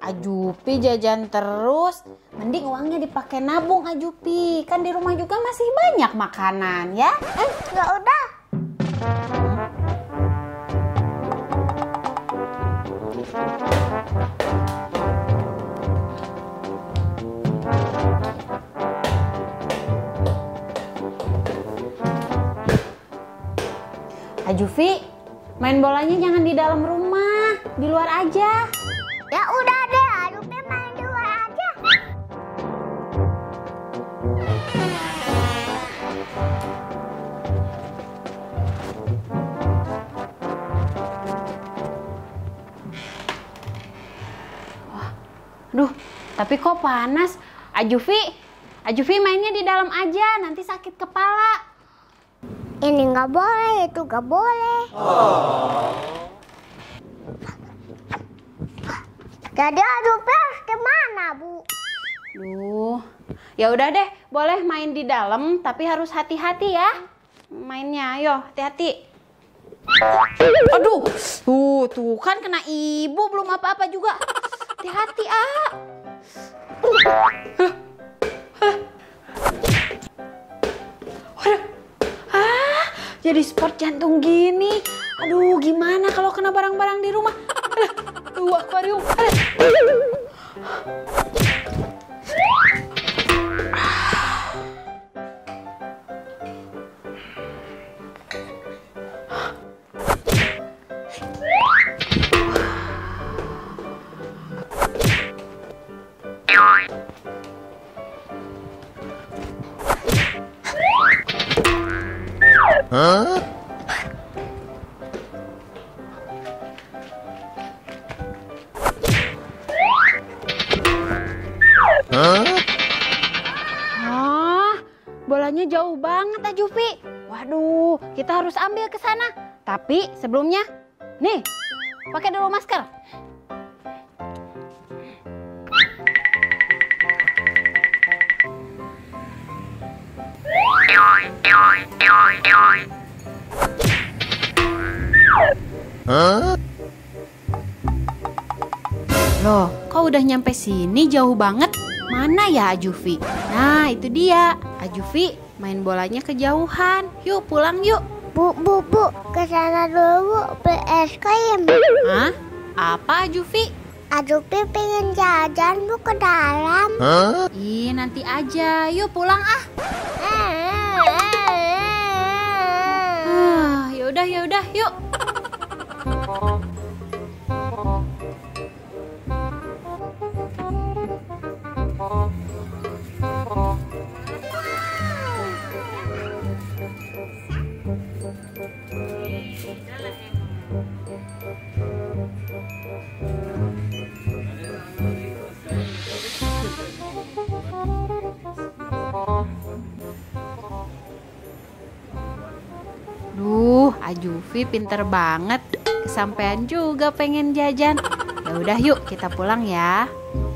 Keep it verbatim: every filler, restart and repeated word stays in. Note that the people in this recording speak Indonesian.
Ajupi jajan terus, mending uangnya dipakai nabung Ajupi. Kan di rumah juga masih banyak makanan ya. Eh, ya udah. Ajufi, main bolanya jangan di dalam rumah, di luar aja. Ya udah deh, Ajufi main di luar aja. Aduh, tapi kok panas? Ajufi, Ajufi mainnya di dalam aja, nanti sakit kepala. Ini nggak boleh, itu nggak boleh. Oh. Jadi Ajufi harus kemana, Bu? Duh, ya udah deh, boleh main di dalam, tapi harus hati-hati ya. Mainnya, ayo, hati-hati. Aduh, tuh, tuh kan kena ibu, belum apa-apa juga. Hati-hati, ah. Waduh, ah, jadi sport jantung gini. Aduh, gimana kalau kena barang-barang di rumah? Aduh, akuarium. Hah? Hah? Ah, bolanya jauh banget Ajufi. Waduh, kita harus ambil ke sana. Tapi sebelumnya, nih, pakai dulu masker. Hah? Loh, kok udah nyampe sini jauh banget? Mana ya Ajufi? Nah, itu dia. Ajufi main bolanya kejauhan. Yuk, pulang yuk. Bu, bu, bu, ke sana dulu beli es krim. Hah? Apa Ajufi? Ajufi pengen jajan, Bu, ke dalam. Hah? Ih, nanti aja. Yuk pulang ah. Ah, yaudah, yaudah, yuk. Duh, Ajufi pinter banget. Kesampean juga pengen jajan. Ya udah yuk kita pulang ya.